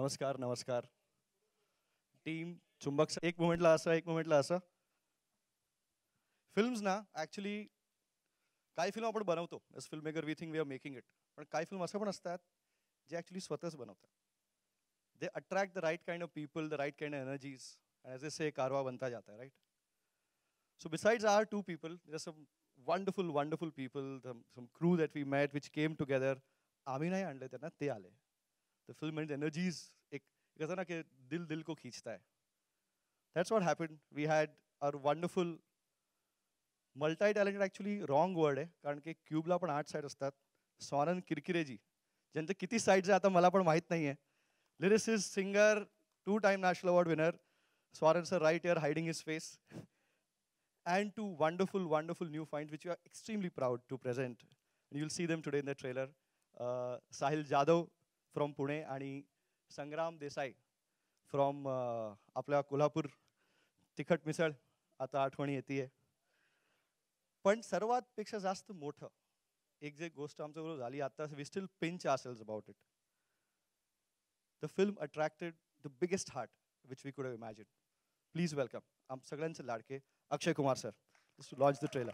नमस्कार नमस्कार टीम चुंबक एक मोमेंटला असं एक मोमेंटला असं फिल्म्स ना ॲक्च्युली काही फिल्म आपण बनवतो as film maker we think we are making it पण काही फिल्म असं पण असतात जे ॲक्च्युली स्वतःच बनवतात they attract the right kind of people the right kind of energies as a say कारवा बनता जाता है right so besides our two people there some wonderful people some crew that we met which came together आम्ही नाही आणले त्यांना ते आले द फिल्म एंड एनर्जीज एक कसं ना की दिल दिल को खींचता है that's what happened we had our wonderful multi talented actually wrong word आहे कारण की क्यूबला पण 8 साईड असतात स्वानंद किरकिरेजी ज्यांचे किती साईड्स आहे आता मला पण माहीत नाही आहे lyricist singer 2 time national award winner Swanand sir right here hiding his face and two wonderful new finds which we are extremely proud to present. And you'll see them today in the trailer. Sahil Jadhav from Pune आणि संग्राम Desai from आपल्या कोल्हापूर तिखट मिसळ आता आठवणी येते पण सर्वात पेक्षा जास्त मोठं एक जे गोष्ट आमच्याबरोबर झाली आता we still pinch ourselves about it. The film attracted the biggest heart which we could have imagined. Please welcome आम सगळ्यांचे लाडके Akshay Kumar sir just to launch the trailer.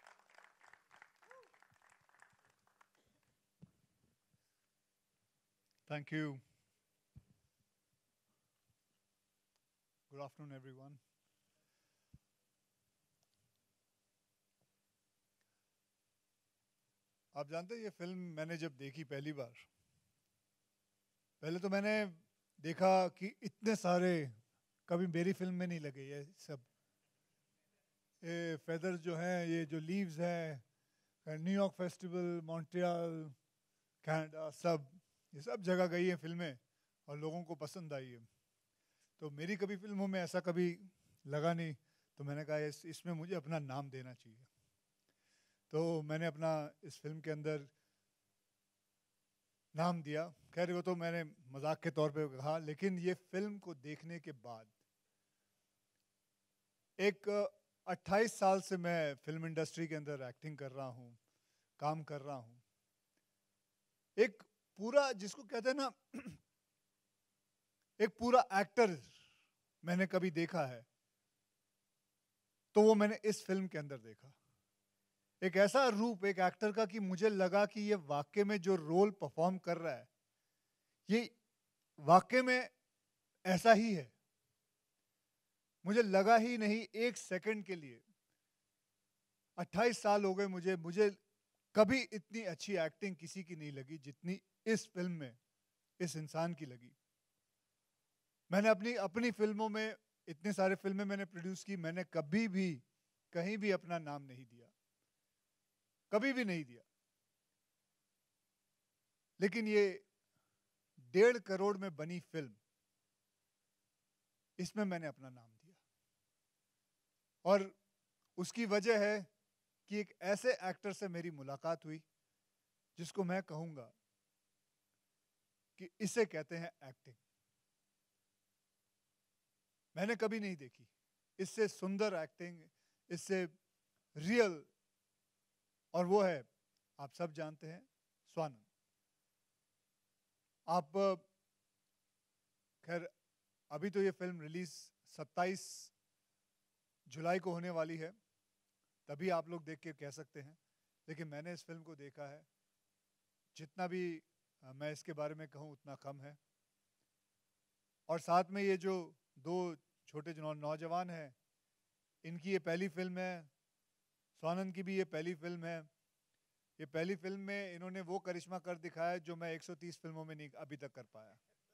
Thank you. Good afternoon, everyone. आप जानते हैं ये film मैंने जब देखी पहली बार, पहले तो मैंने देखा कि इतने सारे कभी मेरी फिल्म में नहीं लगे ये सब ये फेदर्स जो हैं, ये जो लीव्स हैं, न्यूयॉर्क फेस्टिवल, मॉन्ट्रियल, कनाडा, ये सब जगह गई हैं फिल्में और लोगों को पसंद आई है. तो मेरी कभी फिल्मों में ऐसा कभी लगा नहीं, तो मैंने कहा इसमें मुझे अपना नाम देना चाहिए. तो मैंने अपना इस फिल्म के अंदर नाम दिया. खैर वो तो मैंने मजाक के तौर पे कहा, लेकिन ये फिल्म को देखने के बाद एक 28 साल से मैं फिल्म इंडस्ट्री के अंदर एक्टिंग कर रहा हूँ, काम कर रहा हूँ. एक पूरा जिसको कहते हैं ना एक पूरा एक्टर मैंने कभी देखा है तो वो मैंने इस फिल्म के अंदर देखा. एक ऐसा रूप एक एक्टर का कि मुझे लगा कि ये वाकई में जो रोल परफॉर्म कर रहा है ये वाकई में ऐसा ही है. मुझे लगा ही नहीं एक सेकंड के लिए. 28 साल हो गए मुझे कभी इतनी अच्छी एक्टिंग किसी की नहीं लगी जितनी इस फिल्म में इस इंसान की लगी. मैंने अपनी फिल्मों में इतने सारे फिल्में मैंने प्रोड्यूस की, मैंने कभी भी कहीं भी अपना नाम नहीं दिया, कभी भी नहीं दिया. लेकिन ये 1.5 करोड़ में बनी फिल्म, इसमें मैंने अपना नाम दिया. और उसकी वजह है कि एक ऐसे एक्टर से मेरी मुलाकात हुई जिसको मैं कहूंगा कि इसे कहते हैं एक्टिंग. मैंने कभी नहीं देखी इससे सुंदर एक्टिंग, इससे रियल. और वो है, आप सब जानते हैं, स्वानंद. आप खैर अभी तो ये फिल्म रिलीज 27 जुलाई को होने वाली है, तभी आप लोग देख के कह सकते हैं. लेकिन मैंने इस फिल्म को देखा है, जितना भी मैं इसके बारे में कहूँ उतना कम है. और साथ में ये जो दो छोटे नौजवान हैं, इनकी ये पहली फिल्म है. स्वानंद की भी ये पहली फिल्म है. ये पहली फिल्म में इन्होंने वो करिश्मा कर दिखाया जो मैं 130 फिल्मों में नहीं अभी तक कर पाया.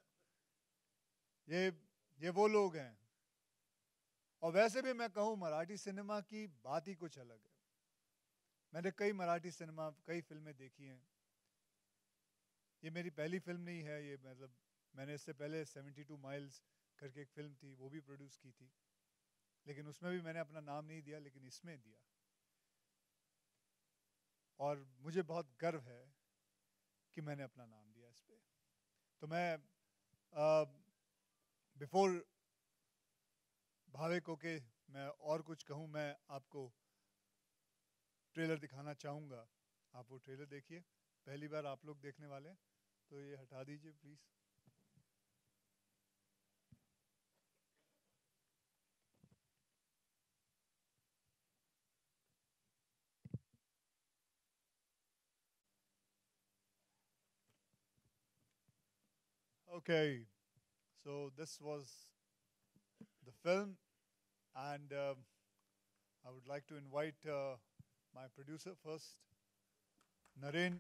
ये वो लोग हैं. और वैसे भी मैं कहूँ मराठी सिनेमा की बात ही कुछ अलग है. मैंने कई मराठी सिनेमा कई फिल्में देखी हैं. ये मेरी पहली फिल्म नहीं है. ये मतलब मैंने इससे पहले 72 माइल्स करके एक फिल्म थी, वो भी प्रोड्यूस की थी, लेकिन उसमें भी मैंने अपना नाम नहीं दिया, लेकिन इसमें दिया. और मुझे बहुत गर्व है कि मैंने अपना नाम दिया इस पे. तो मैं बिफोर भावेक होके मैं और कुछ कहूँ, मैं आपको ट्रेलर दिखाना चाहूँगा. आप वो ट्रेलर देखिए, पहली बार आप लोग देखने वाले हैं, तो ये हटा दीजिए please. Okay, so this was the film, and I would like to invite my producer first, Naren,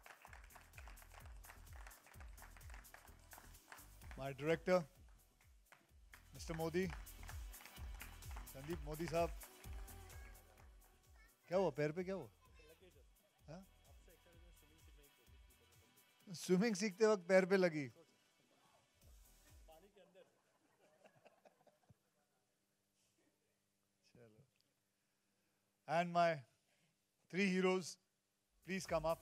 my director, Mr. Modi, Sandeep Modi साहब. क्या हुआ पैर पे क्या हुआ? हाँ? स्विमिंग सीखते वक्त पैर पे लगी. चलो. And my three heroes, please come up.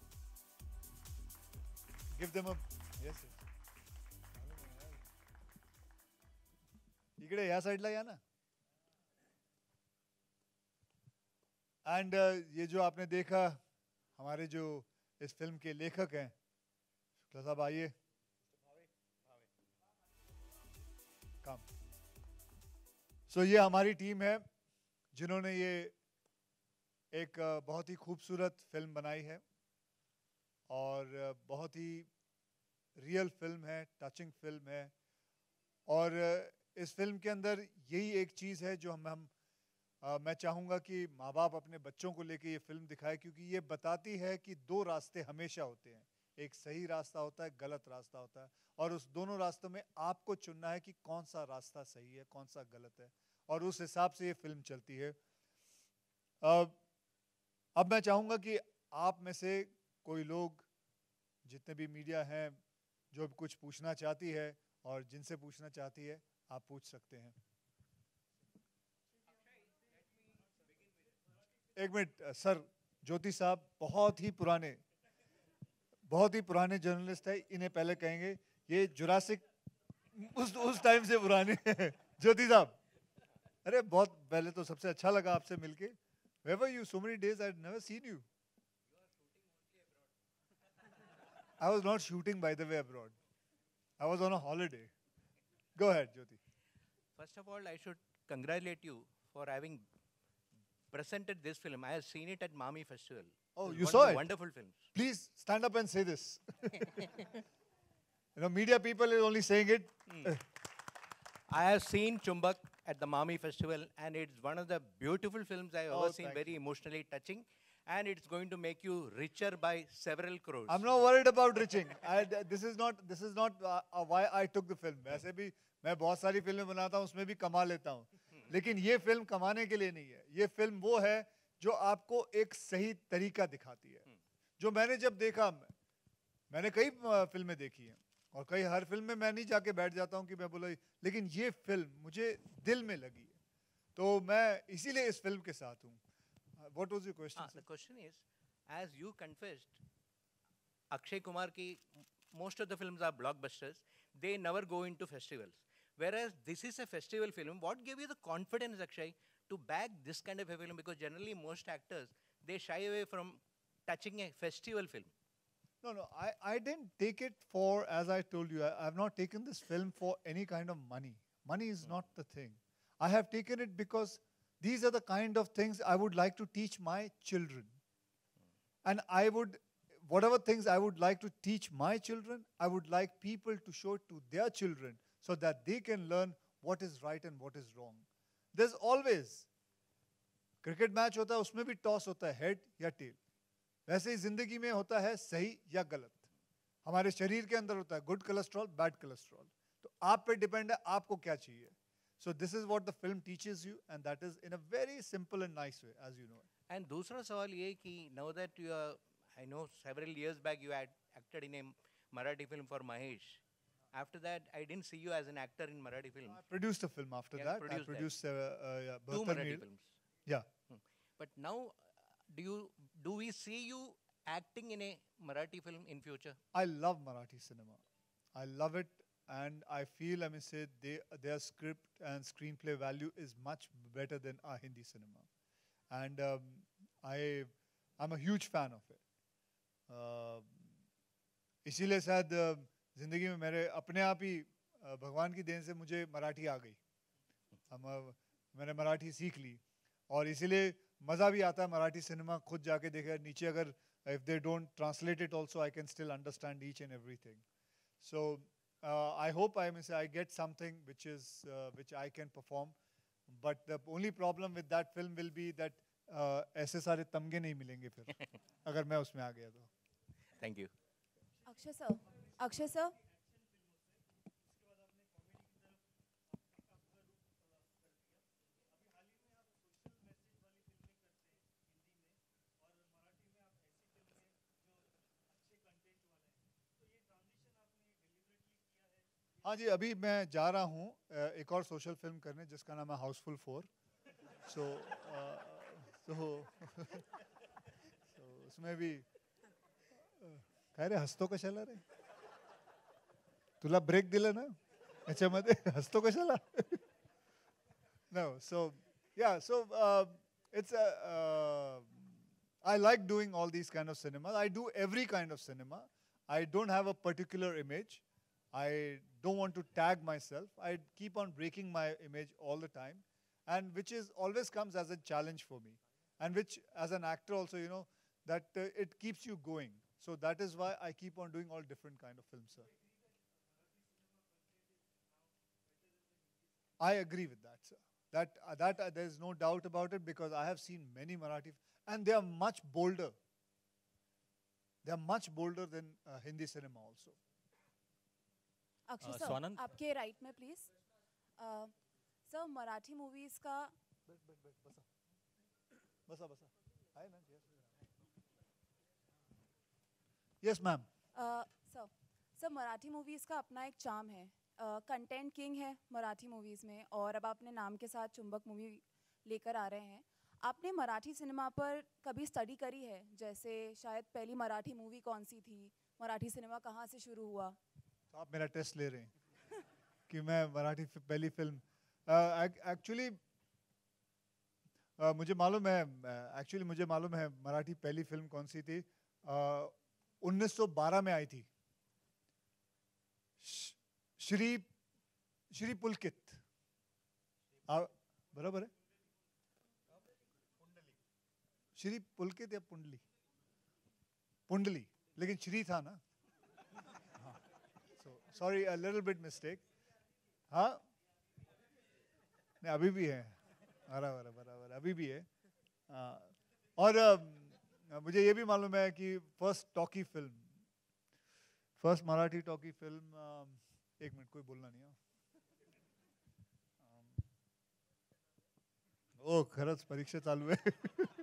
Give them a yes. इकडे या साइडला या ना. एंड ये जो आपने देखा, हमारे जो इस फिल्म के लेखक हैं, शुक्ला साहब आइए. कम. सो ये हमारी टीम है जिन्होंने ये एक बहुत ही खूबसूरत फिल्म बनाई है और बहुत ही रियल फिल्म है, टचिंग फिल्म है. और इस फिल्म के अंदर यही एक चीज़ है जो मैं चाहूँगा कि माँ बाप अपने बच्चों को लेके ये फिल्म दिखाए, क्योंकि ये बताती है कि दो रास्ते हमेशा होते हैं. एक सही रास्ता होता है, गलत रास्ता होता है, और उस दोनों रास्तों में आपको चुनना है कि कौन सा रास्ता सही है, कौन सा गलत है, और उस हिसाब से ये फिल्म चलती है. अब मैं चाहूँगा कि आप में से कोई लोग, जितने भी मीडिया हैं, जो भी कुछ पूछना चाहती है और जिनसे पूछना चाहती है, आप पूछ सकते हैं. एक मिनट सर, ज्योति साहब बहुत ही पुराने जर्नलिस्ट है, इन्हें पहले कहेंगे. ये जुरासिक उस टाइम से पुराने हैं. ज्योति साहब, अरे बहुत पहले तो सबसे अच्छा लगा आपसे मिलके. Where were you so many days? I'd never seen you. I was not shooting, by the way, abroad. I was on a holiday. Go ahead, Jyoti. First of all, I should congratulate you for having presented this film. I have seen it at Mami Festival. Oh, It you was saw a it? Wonderful film. Please stand up and say this. Media people are only saying it. I have seen Chumbak at the Mami Festival, and it's one of the beautiful films I've Oh, ever seen, thank very emotionally touching, and it's going to make you richer by several crores. I'm not worried about reaching. This is not why I took the film. वैसे भी मैं बहुत सारी फिल्में बनाता हूँ, उसमें भी कमा लेता हूँ. लेकिन ये फिल्म कमाने के लिए नहीं है. ये फिल्म वो है जो आपको एक सही तरीका दिखाती है. जो मैंने जब देखा, मैंने कई फिल्में देखी हैं, और कई हर फिल्म में मैं नहीं जाके बैठ जाता हूँ कि मैं बोला, लेकिन ये फिल्म मुझे दिल में लगी है, तो मैं इसीलिए इस फिल्म के साथ हूँ. What was your question? The question is, as you confessed, Akshay Kumar ki most of the films are blockbusters. They never go into festivals. Whereas this is a festival film. What gave you the confidence, Akshay, to back this kind of a film? Because generally most actors, they shy away from touching a festival film. No, I didn't take it for, as I told you, I have not taken this film for any kind of money. Money is not the thing. I have taken it because these are the kind of things I would like to teach my children. And whatever things I would like to teach my children, I would like people to show it to their children so that they can learn what is right and what is wrong. There's always, cricket match होता है, उसमें भी toss होता है, head या tail. वैसे ही जिंदगी में होता है सही या गलत. हमारे शरीर के अंदर होता है गुड कोलेस्ट्रॉल, बैड कोलेस्ट्रॉल. तो आप पे डिपेंड है आपको क्या चाहिए. So this is what the film teaches you, and that is in a very simple and nice way, as you know. And दूसरा सवाल ये कि now that you are, I know several years back you had acted in a Marathi film for Mahesh. After that, I didn't see you as an actor in Marathi film. I produced a film after Yeah, that. produced I produced Two Bertha Marathi Neal. films. Yeah. But now, do we see you acting in a Marathi film in future? I love Marathi cinema. I love it, and I feel, their script and screenplay value is much better than our Hindi cinema. And I'm a huge fan of it. इसीलिए शायद जिंदगी में मेरे अपने आप ही भगवान की then से मुझे मराठी आ गई. मैंने मराठी सीख ली, और इसीलिए मज़ा भी आता है मराठी सिनेमा खुद जाके देखे. नीचे अगर if they don't translate it also, I can still understand each and everything. So I hope I get something which I can perform. But the only problem with that film will be that ऐसे सारे तमगे नहीं मिलेंगे फिर अगर मैं उसमें आ गया तो. Thank you. अक्षय सर हाँ जी, अभी मैं जा रहा हूँ एक और सोशल फिल्म करने जिसका नाम है हाउसफुल 4. सो उसमें भी काय रे हसतो कशाला रे? तुला ब्रेक दिला ना याच्यामध्ये हसतो कशाला? No, so yeah, so it's I like doing all these kind of cinema. I do every kind of cinema. I don't have a particular image. I don't want to tag myself. I keep on breaking my image all the time, and which is always comes as a challenge for me, and which as an actor also, you know, that it keeps you going. So that is why I keep on doing all different kind of films, sir. I agree with that, sir. That there is no doubt about it because I have seen many Marathi, and they are much bolder. They are much bolder than Hindi cinema also. Akshay sir Swanand? आपके right में please. Sir Marathi movies का बसा है ना? Yes, ma'am. Sir Marathi movies का अपना एक charm है. कंटेंट किंग है मराठी मूवीज में, और अब आपने नाम के साथ चुंबक मूवी लेकर आ रहे हैं. आपने मराठी सिनेमा पर कभी स्टडी करी है? जैसे शायद पहली मराठी मूवी कौन सी थी, मराठी सिनेमा कहाँ से शुरू हुआ? तो आप मेरा टेस्ट ले रहे हैं कि मैं मराठी पहली फिल्म एक्चुअली मुझे मालूम है मराठी पहली फिल्म कौन सी थी. 1912 में आई थी. श्री पुलकित. बराबर है? श्री पुलकित या पुंडली, लेकिन श्री था ना. Sorry, a little bit mistake. हाँ, नहीं अभी भी है, बराबर अभी भी है. और मुझे ये भी मालूम है कि फर्स्ट मराठी टॉकी फिल्म, एक मिनट कोई बोलना नहीं है. ओ खरंच परीक्षा चालू आहे.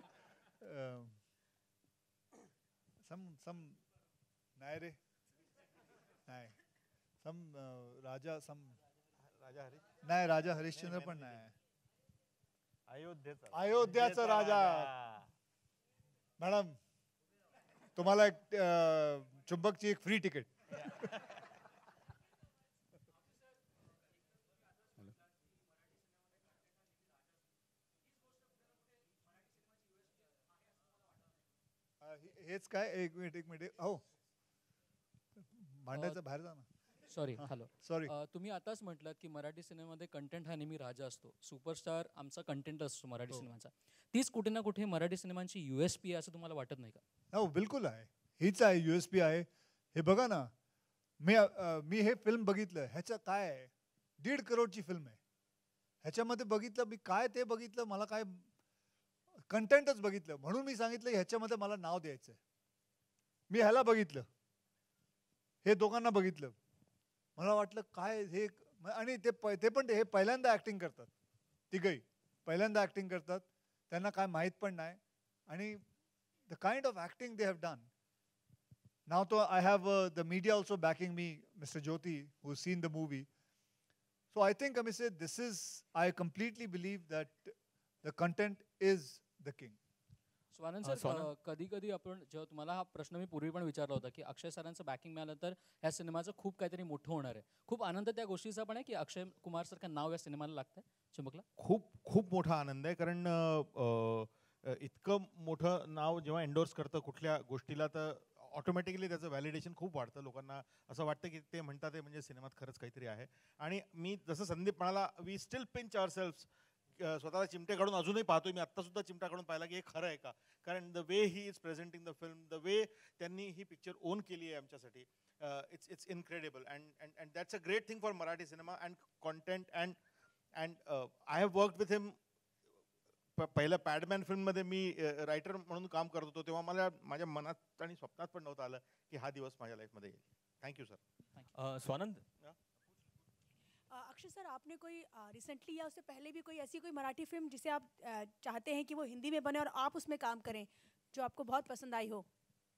सम नाही रे, नाही. राजा हरिश्चंद्र पण नाही. अयोध्याचा राजा. मॅडम तुम्हाला एक चुंबकची एक फ्री तिकीट. हेच काय? एक मिनिट हो, भांडायचं बाहेर जा ना. Sorry, hello. सॉरी. तुम्ही आताच म्हटलात की मराठी सिनेमामध्ये कंटेंट हा नेहमी राजा असतो. सुपरस्टार आमचा कंटेंट असतो मराठी सिनेमाचा. तीच कुठे ना कुठे मराठी सिनेमांची USP आहे असं तुम्हाला वाटत नाही का? हो, बिलकुल आहे. हीच आहे USP आहे. हे बघा ना, मी हे फिल्म बघितलं. ह्याचं काय आहे, 1.5 करोडची फिल्म आहे. ह्याच्यामध्ये बघितलं मी काय, ते बघितलं, मला काय कंटेंटच बघितलं. म्हणून मी सांगितलं ह्याच्यामध्ये मला नाव द्यायचं आहे. मी ह्याला बघितलं, हे दोघांना बघितलं. मला वाटलं काय हे, आणि ते पण हे पहिल्यांदा ऍक्टिंग करतात. तिघही पहिल्यांदा ऍक्टिंग करतात. त्यांना काय माहीत पण नाही. आणि the kind of acting they have done. नाव तो I have the media also backing me, mister Jyoti, who seen the movie. So I think I completely believe that the content is the king. Swanand sir, कधी कधी आपण जेव्हा तुम्हाला हा प्रश्न मी पूर्वी पण विचारला होता की अक्षय सरांचं बॅकिंग मिळालं तर ह्या सिनेमाचं खूप काहीतरी मोठं होणार आहे. खूप आनंद त्या गोष्टीचा पण आहे की अक्षय कुमार सारखं नाव या सिनेमाला लागतंय चुंबकला. खूप मोठा आनंद आहे, कारण इतकं मोठं नाव जेव्हा एंडोर्स करतं कुठल्या गोष्टीला, तर ऑटोमॅटिकली त्याचं व्हॅलिडेशन खूप वाढतं. लोकांना असं वाटतं की ते म्हणतात ते म्हणजे सिनेमात खरंच काहीतरी आहे. आणि मी जसं संदीप म्हणाला, we still pinch ourselves स्वतःला चिमटे काढून अजूनही पाहतोय. मी आत्ता सुद्धा चिमटा काढून पाहिला की हे खरं आहे का, कारण the way he is presenting the film, the way त्यांनी ही पिक्चर ओन केली आहे आमच्यासाठी, it's incredible. And that's a great thing for Marathi cinema and content. And I have worked with him. पहिल्या पॅडमॅन फिल्ममध्ये मी रायटर म्हणून काम करत होतो, तेव्हा मला माझ्या मनात आणि स्वप्नात पण नव्हतं आलं की हा दिवस माझ्या लाईफमध्ये येईल. Thank you sir. Swanand, Akshay sir, आपने कोई रिसेंटली या उससे पहले भी कोई ऐसी कोई मराठी फिल्म जिसे आप चाहते हैं कि वो हिंदी में बने और आप उसमें काम करें, जो आपको बहुत पसंद आई हो?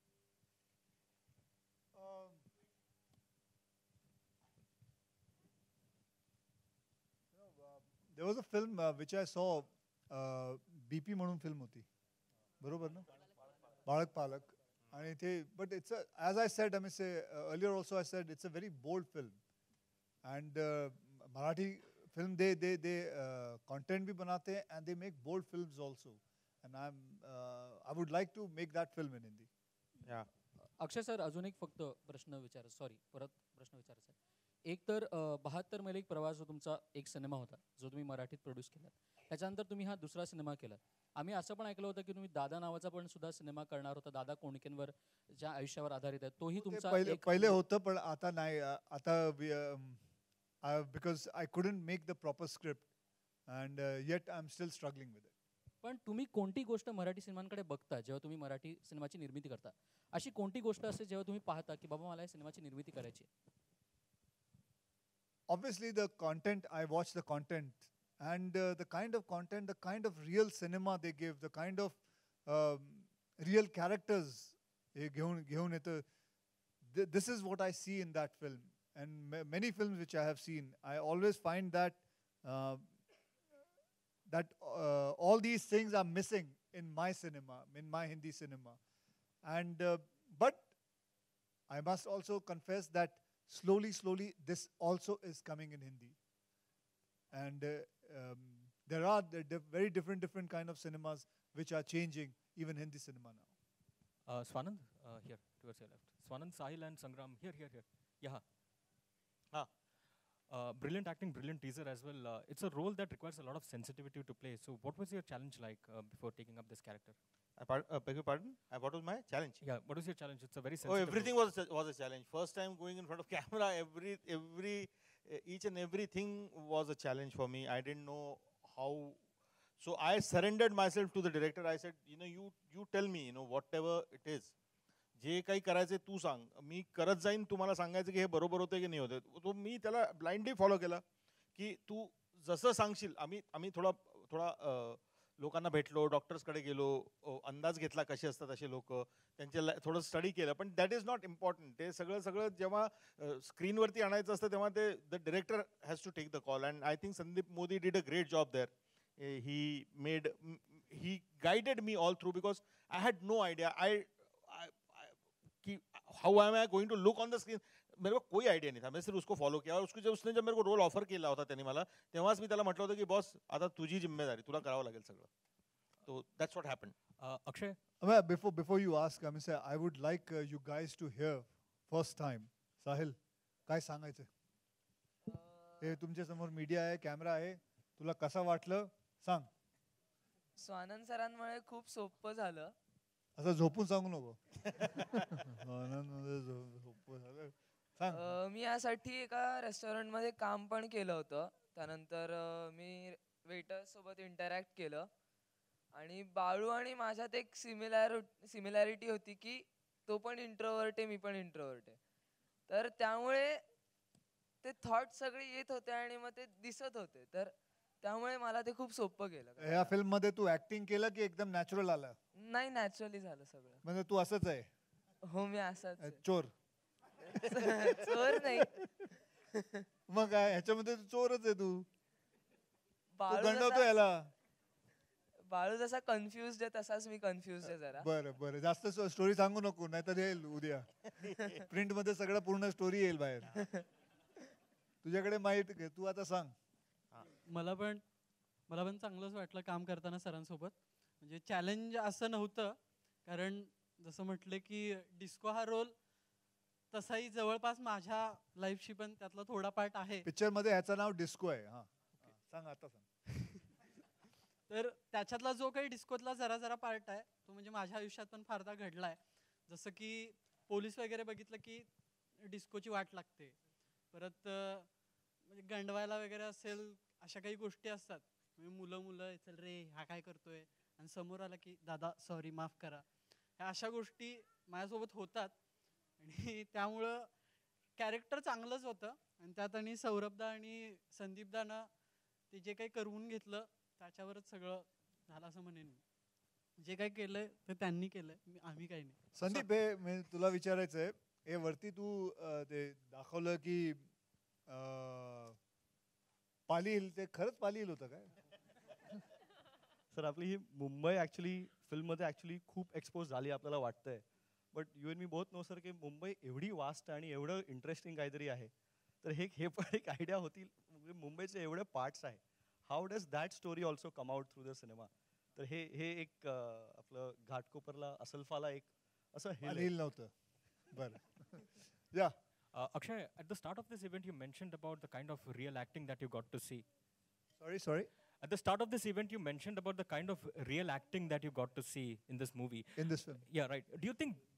There was a film which I saw, BP म्हणून फिल्म होती, बरोबर ना? बाळक पालक. आणि ते, but it's a, as I said, I mean, say earlier also I said it's a very bold film. And Marathi film, they content भी बनाते हैं and they make bold films also. And I would like to make that film in Hindi. Yeah. Akshay sir, अजून एक फक्त प्रश्न विचारायचा, sorry परत प्रश्न विचारायचा आहे. एक तर 72 मैल एक प्रवास, जो तुमचा एक सिनेमा होता जो तुम्ही मराठीत प्रोड्यूस केला, त्याच्यानंतर तुम्ही हा दुसरा सिनेमा केला. आम्ही असं पण ऐकलं होतं की तुम्ही दादा नावाचा पण सुद्धा सिनेमा करणार होता, दादा कोंडकेंवर ज्या आयुष्यावर आधारित आहे, तोही तुमचा पहिले होतं, पण आता नाही. आता because I couldn't make the proper script and yet I'm still struggling with it. पण तुम्ही कोणती गोष्ट मराठी सिनेमांकडे बघता जेव्हा तुम्ही मराठी सिनेमाची निर्मिती करता? अशी कोणती गोष्ट असते जेव्हा तुम्ही पाहता की बाबा मला या सिनेमाची निर्मिती करायची आहे? Obviously the content, I watch the content and the kind of content, the kind of real cinema they give, the kind of real characters घेऊन येतं. This is what I see in that film. And many films which I have seen, I always find that all these things are missing in my cinema, in my Hindi cinema. And but I must also confess that slowly this also is coming in Hindi. And there are very different kind of cinemas which are changing even Hindi cinema now. Swanand, here towards your left. Swanand, Sahil and Sangram, here. Yeah. Brilliant acting, brilliant teaser as well. It's a role that requires a lot of sensitivity to play. So what was your challenge like before taking up this character? Beg your pardon? What was my challenge? Yeah, what was your challenge? It's a very sensitive everything role. was a challenge. First time going in front of camera, each and everything was a challenge for me. I didn't know how. So I surrendered myself to the director. I said, you tell me, whatever it is. जे काही करायचे तू सांग, मी करत जाईन, तुम्हाला सांगायचं की हे बरोबर होतं की नाही होतं. तो मी त्याला ब्लाइंडली फॉलो केला की तू जसं सांगशील. आम्ही थोडा लोकांना भेटलो, डॉक्टर्सकडे गेलो, अंदाज घेतला कसे असतात असे लोक, त्यांचे थोडं स्टडी केलं. पण दॅट इज नॉट इम्पॉर्टंट. ते सगळं जेव्हा स्क्रीनवरती आणायचं असतं तेव्हा ते the director has to take the call. And I think Sandeep Modi did a great job there. He guided me all through because I had no idea कि how am I going to look on the screen. मेरे को कोई idea नहीं था. मैं सिर्फ उसको follow किया. और उसने जब मेरे को रोल ऑफर केला होता त्यांनी मला, तेव्हाच मी त्याला म्हटलं होतं की बॉस आता तुझी जिम्मेदारी, तुला करावं लागेल सगळं. So that's what happened. Akshay? Before you ask, I would like you guys to hear first time. Sahil, काय सांगायचं? हे तुमच्या समोर मीडिया आहे, कॅमेरा आहे. तुला कसं वाटलं सांग. स्वानंद सरांमुळे खूप सोपं झालं. असं झोपून सांगू नको. स्वानंदमध्ये झोपून झालं. सांग. मी यासाठी एका रेस्टॉरंटमध्ये काम पण केलं होतं. त्यानंतर मी वेटर सोबत इंटरॅक्ट केलं. आणि बाळू आणि माझ्यात एक सिमिलॅरिटी होती की तो पण इंट्रोवर्ट आहे, मी पण इंट्रोवर्ट आहे. तर त्यामुळे ते थॉट सगळे येत होते आणि मग ते दिसत होते. तर त्यामुळे मला ते खूप सोपं गेलं. या फिल्म मध्ये तू ऍक्टिंग केलं की एकदम नॅचरल आलं? नाही, नॅचरली झालं सगळं. म्हणजे तू असंच आहे? हो, मी असंच. चोर? चोर नाही. मग काय ह्याच्यामध्ये चोरच आहे तू. गंडवतो याला. बाळू जसा कन्फ्युज आहे तसाच मी कन्फ्युज आहे जरा. बरं जास्त स्टोरी सांगू नको, नाहीतर येईल उद्या प्रिंट मध्ये सगळं पूर्ण स्टोरी येईल बाहेर. तुझ्याकडे माहिती घे, तू आता सांग. मला पण चांगलंच वाटलं काम करताना सरांसोबत. म्हणजे चॅलेंज असं नव्हतं, कारण जसं म्हटलं की डिस्को हा रोल तसाही जवळपास माझ्या लाईफशी पण त्यातला थोडा पार्ट आहे. पिक्चर मध्ये ह्याचं नाव डिस्को आहे. हा सांग, आता सांग. तर त्याच्यातला जो काही डिस्कोतला जरा जरा पार्ट आहे तो म्हणजे माझ्या आयुष्यात पण फारदा घडला आहे. जसं की पोलीस वगैरे बघितलं की डिस्कोची वाट लागते. परत म्हणजे गंडवायला वगैरे असेल अशा काही गोष्टी असतात. म्हणजे मुलं मुलं चल रे हा काय करतोय आणि समोर आला की दादा सॉरी माफ करा. ह्या अशा गोष्टी माझ्यासोबत होतात आणि त्यामुळं कॅरेक्टर चांगलंच होतं आणि त्यात आणि सौरभदा आणि संदीपदानं ते जे काही करून घेतलं त्याच्यावरच सगळं झालं असं म्हणेन मी. जे काही केलंय ते त्यांनी केलंय, आम्ही काही नाही. संदीप हे मी तुला विचारायचंय, हे वरती तू ते दाखवलं की पाली हिल, ते खरंच पाली हिल होतं काय? सर आपली ही मुंबई ॲक्च्युली फिल्ममध्ये ॲक्च्युली खूप एक्सपोज झाली आपल्याला वाटतंय. But you and me both know sir की मुंबई एवढी वास्ट आणि एवढं इंटरेस्टिंग काहीतरी आहे. तर हे पण एक आयडिया होती. म्हणजे मुंबईचे एवढे पार्ट्स आहे. How does that story also come out through the cinema. तर हे एक आपलं घाटकोपरला असलफाला एक असं हिल नव्हतं. बरं. या Akshay, at the start of this event, you mentioned about the kind of real acting that you got to see. Sorry. At the start of this event, you mentioned about the kind of real acting that you got to see in this movie. In this film. Yeah, right. Do you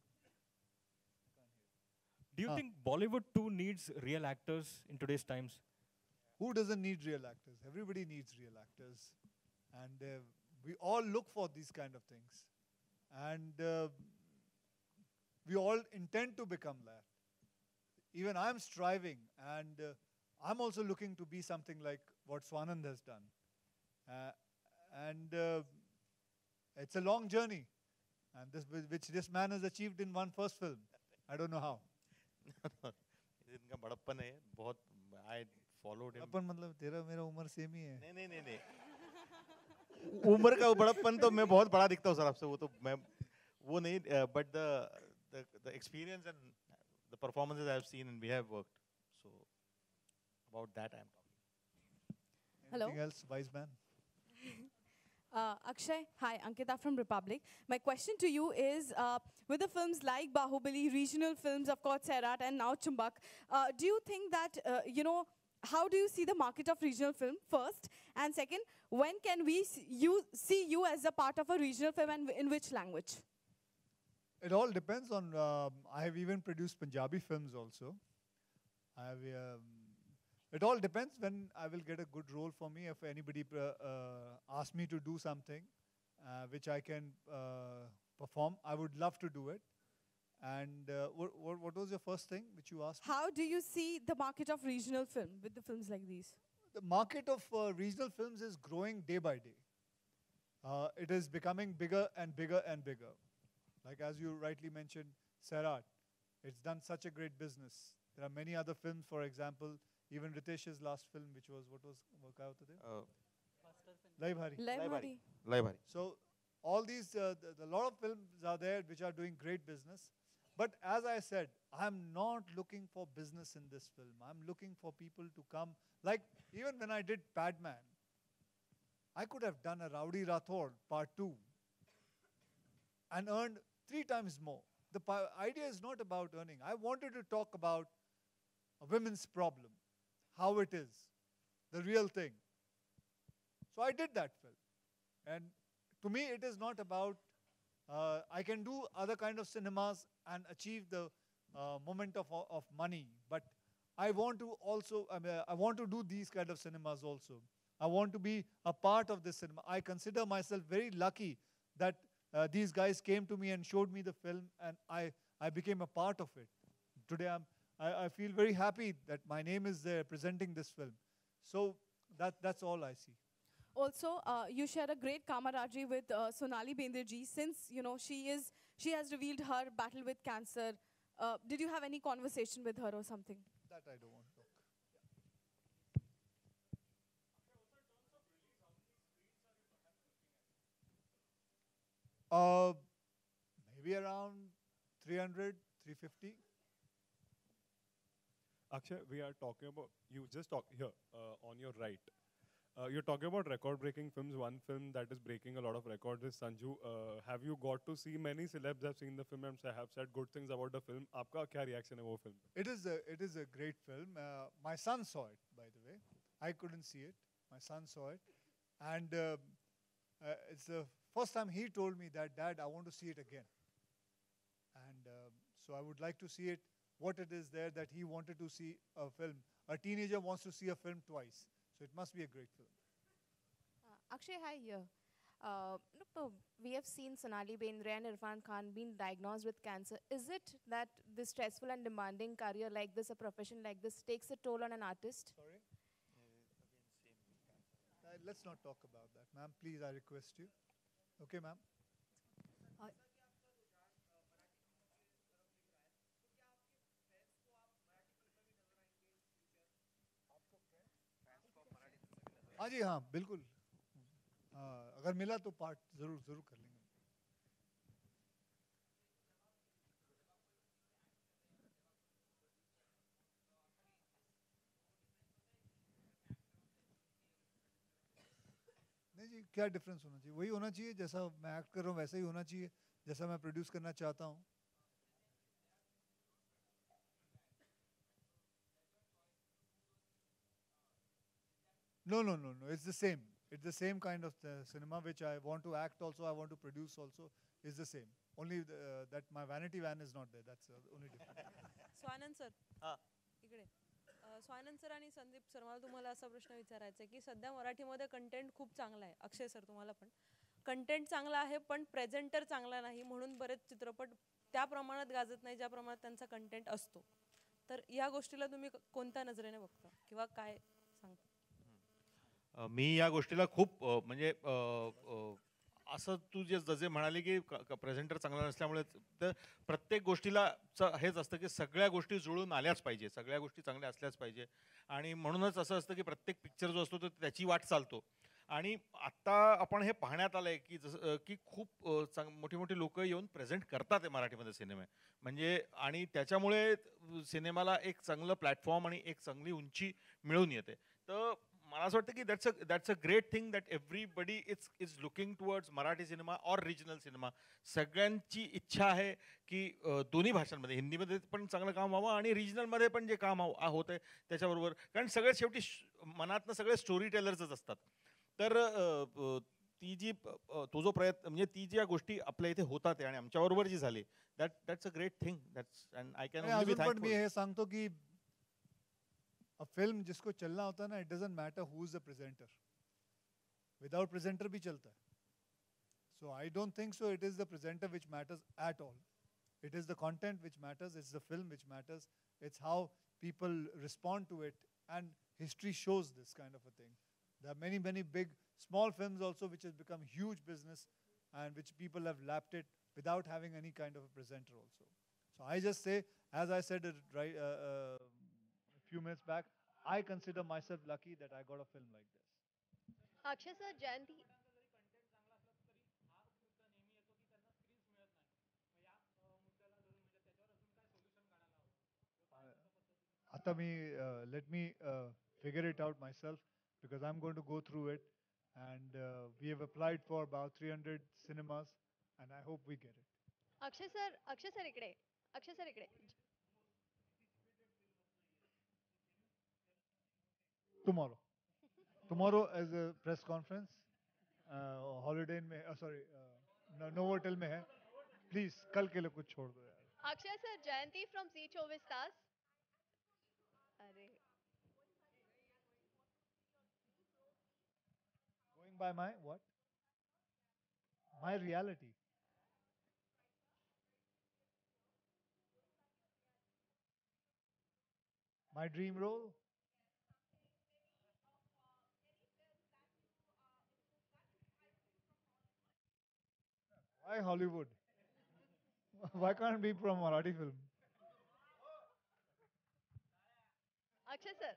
think Bollywood too needs real actors in today's times? Who doesn't need real actors? Everybody needs real actors. And we all look for these kind of things. And we all intend to become that. Even I'm striving, and I'm also looking to be something like what Swanand has done. And it's a long journey, and which this man has achieved in one first film. I don't know how. इनका बड़प्पन है बहुत. I followed him. अपन मतलब तेरा मेरा उम्र same ही है. नहीं. उम्र का बड़प्पन तो मैं बहुत बड़ा दिखता हूँ सर आपसे, वो तो मैं वो नहीं. But the experience and the performances I have seen and we have worked. So about that I am talking. Hello. Anything else, wise man? Akshay, hi, Ankita from Republic. My question to you is, with the films like Bahubali, regional films, of course, Sairat, and now Chumbak, do you think that, how do you see the market of regional film, first? And second, when can we see you as a part of a regional film, and in which language? It all depends on, I have even produced Punjabi films also. It all depends when I will get a good role for me. If anybody asks me to do something which I can perform, I would love to do it. And what was your first thing which you asked? How do you see the market of regional film with the films like these? The market of regional films is growing day by day. It is becoming bigger and bigger and bigger. Like as you rightly mentioned, Sairat, it's done such a great business. There are many other films, for example, even Ritesh's last film, which was, what was Workout today? Lai Bhari. Lai Bhari. So all these, a lot of films are there which are doing great business. But as I said, I'm not looking for business in this film. I'm looking for people to come. Like even when I did Padman, I could have done a Rowdy Rathod Part 2 and earned 3 times more. The idea is not about earning. I wanted to talk about a women's problem, how it is, the real thing. So I did that film. And to me, it is not about, I can do other kind of cinemas and achieve the moment of money. But I want to also, I want to do these kind of cinemas also. I want to be a part of this cinema. I consider myself very lucky that these guys came to me and showed me the film, and I became a part of it. Today I feel very happy that my name is there presenting this film. So that's all I see. Also, you share a great camaraderie with Sonali Bendre ji, since she has revealed her battle with cancer. Did you have any conversation with her or something? That I don't want to talk. Maybe around 300, 350. Akshay, we are talking about, you just talk here, on your right. You're talking about record-breaking films. One film that is breaking a lot of records is Sanju. Have you got to see many celebs have seen the film and have said good things about the film? Aapka kya reaction hai wo film? It is a great film. My son saw it, by the way. I couldn't see it. My son saw it. And it's the first time he told me that, Dad, I want to see it again. And so I would like to see it, what it is there that he wanted to see a film. A teenager wants to see a film twice. So it must be a great film. Akshay, hi here. We have seen Sonali Bendre and Irfan Khan being diagnosed with cancer. Is it that this stressful and demanding career like this, a profession like this, takes a toll on an artist? Sorry? Let's not talk about that, ma'am. Please, I request you. Okay, ma'am. हाँ जी, हाँ, बिल्कुल. अगर मिला तो part जरूर जरूर कर लेंगे. नहीं जी, क्या डिफरेंस होना चाहिए? वही होना चाहिए जैसा मैं एक्ट कर रहा हूँ, वैसा ही होना चाहिए जैसा मैं प्रोड्यूस करना चाहता हूँ. No, no, no, no. It's the same. It's the same kind of cinema which I want to act also, I want to produce also, is the same. Only that my vanity van is not there. That's the only difference. Swanand sir इकडे Swanand sir आणि Sandeep sir मला तुम्हाला असा प्रश्न विचारायचा आहे की सध्या मराठीमध्ये कंटेंट खूप चांगला आहे. अक्षय सर तुम्हाला पण कंटेंट चांगला आहे पण प्रेझेंटर चांगला नाही म्हणून बरेच चित्रपट त्या प्रमाणात गाजत नाही ज्या प्रमाणात त्यांचा कंटेंट असतो. तर या गोष्टीला तुम्ही कोणत्या नजरेने बघता किंवा काय सांगता? मी या गोष्टीला खूप म्हणजे असं तू जसे म्हणाले की प्रेझेंटर चांगला नसल्यामुळे तर प्रत्येक गोष्टीला हेच असतं की सगळ्या गोष्टी जुळून आल्याच पाहिजे, सगळ्या गोष्टी चांगल्या असल्याच पाहिजे. आणि म्हणूनच असं असतं की प्रत्येक पिक्चर जो असतो तो त्याची वाट चालतो. आणि आत्ता आपण हे पाहण्यात आलंय की जसं की खूप मोठी मोठी लोक येऊन प्रेझेंट करतात मराठीमध्ये सिनेमे म्हणजे. आणि त्याच्यामुळे सिनेमाला एक चांगलं प्लॅटफॉर्म आणि एक चांगली उंची मिळून येते. तर मला असं वाटतं की that's a great thing that everybody is looking towards Marathi cinema or regional cinema. सगळ्यांची इच्छा आहे की दोन्ही भाषांमध्ये, हिंदीमध्ये पण चांगलं काम व्हावं आणि रिजनलमध्ये पण जे काम होत आहे त्याच्याबरोबर. कारण सगळे शेवटी मनातनं सगळे स्टोरी टेलर्सच असतात. तर ती जी तो जो प्रयत्न म्हणजे ती ज्या गोष्टी आपल्या इथे होतात आणि आमच्याबरोबर जी झाली that's a great thing. That's and I can only be thankful. मी हे सांगतो की a film जिसको चलना होता है ना, it doesn't matter who is the presenter. Without presenter भी चलता है. So I don't think so it is the presenter which matters at all. It is the content which matters, it's the film which matters, it's how people respond to it, and history shows this kind of a thing. There are many, many big, small films also which has become huge business and which people have lapped it without having any kind of a presenter also. So I just say, as I said it right, few minutes back, I consider myself lucky that I got a film like this. Akshay sir, Jayanti Atami, let me figure it out myself because I'm going to go through it, and we have applied for about 300 cinemas and I hope we get it. Akshay sir इकडे, Akshay sir इकडे. Tomorrow as a press conference, holiday में, sorry, Novotel में है. Please, कल के लिए कुछ छोड़ दो यार. Akshay sir, Jayanti from Z24 Stars. अरे. Going by my what? My reality. My dream role. Why Hollywood? Why can't it be from Marathi film? Akshay sir,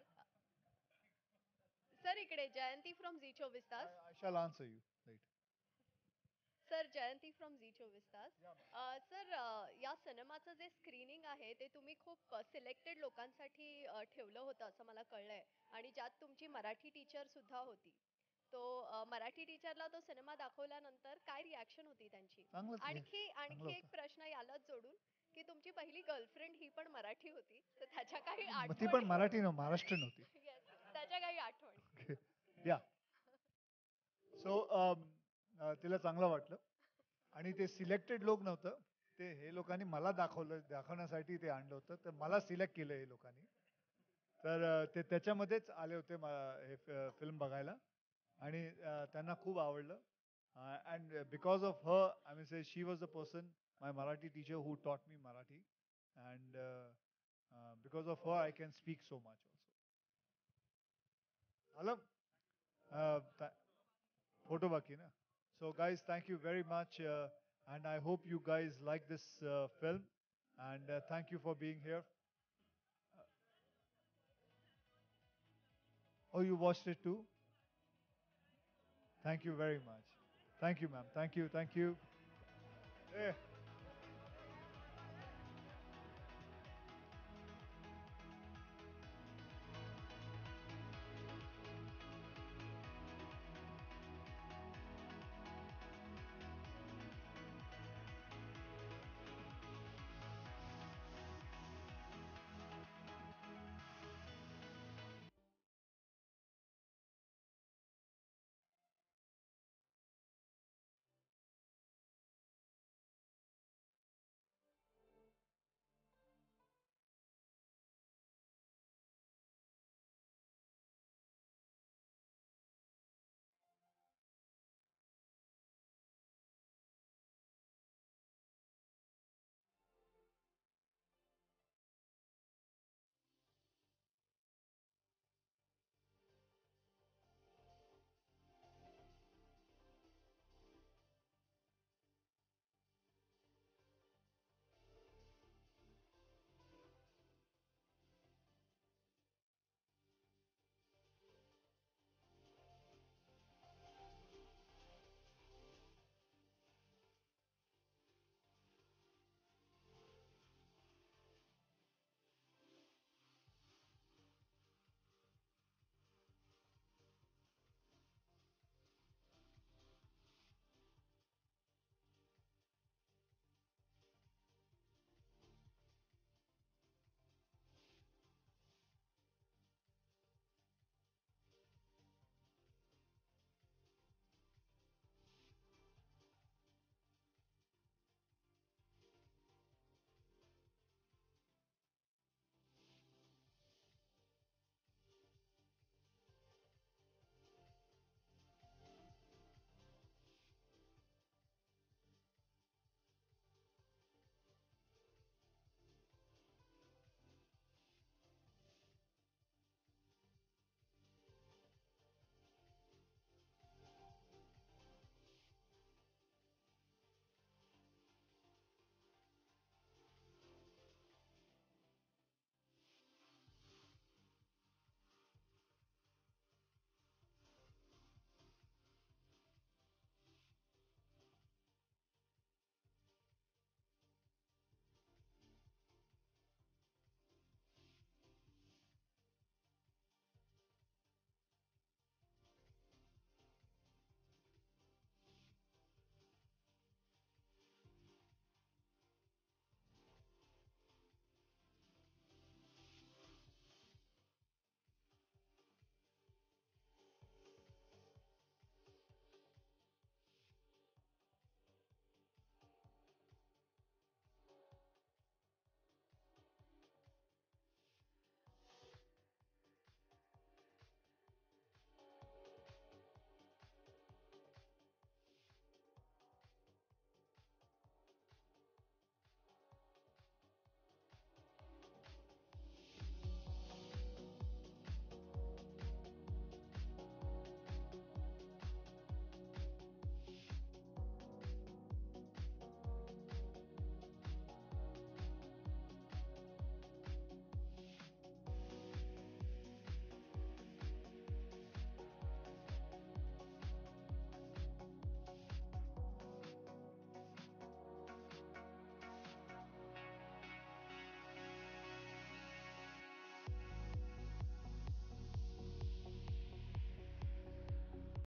sir इकडे Jayanti from Z24 Stars. I shall answer you later. Sir, Jayanti from Z24 Stars. Sir, या सिनेमाचं जे screening आहे ते तुम्ही खूप selected लोकांसाठी ठेवलं होतं असं मला कळलंय, आणि ज्यात तुमची मराठी टीचर सुद्धा होती. तो मराठी टीचरला तो सिनेमा दाखवल्यानंतर काय रिॲक्शन होती त्यांची? आणखी एक प्रश्न यालाच जोडून की तुमची पहिली गर्लफ्रेंड ही पण मराठी होती, तर त्याच्या काही आठवणी? ती पण मराठी न महाराष्ट्रीयन होती. त्याच्या काही आठवणी? Yeah. So तिला चांगलं वाटलं आणि ते सिलेक्टेड लोक नव्हतं, ते हे लोकांनी मला दाखवण्यासाठी ते आणलं होतं, तर मला सिलेक्ट केलं हे लोकांनी. तर ते त्याच्यामध्येच आले होते हे फिल्म बघायला आणि त्यांना खूप आवडलं. And because of her, I mean, say she was the person, my Marathi teacher, who taught me Marathi, and because of her, I can speak so much also. Alam, photo baki na. So, guys, thank you very much, and I hope you guys like this film, and thank you for being here. Oh, you watched it too? Thank you very much. Thank you, ma'am. Thank you. Thank you.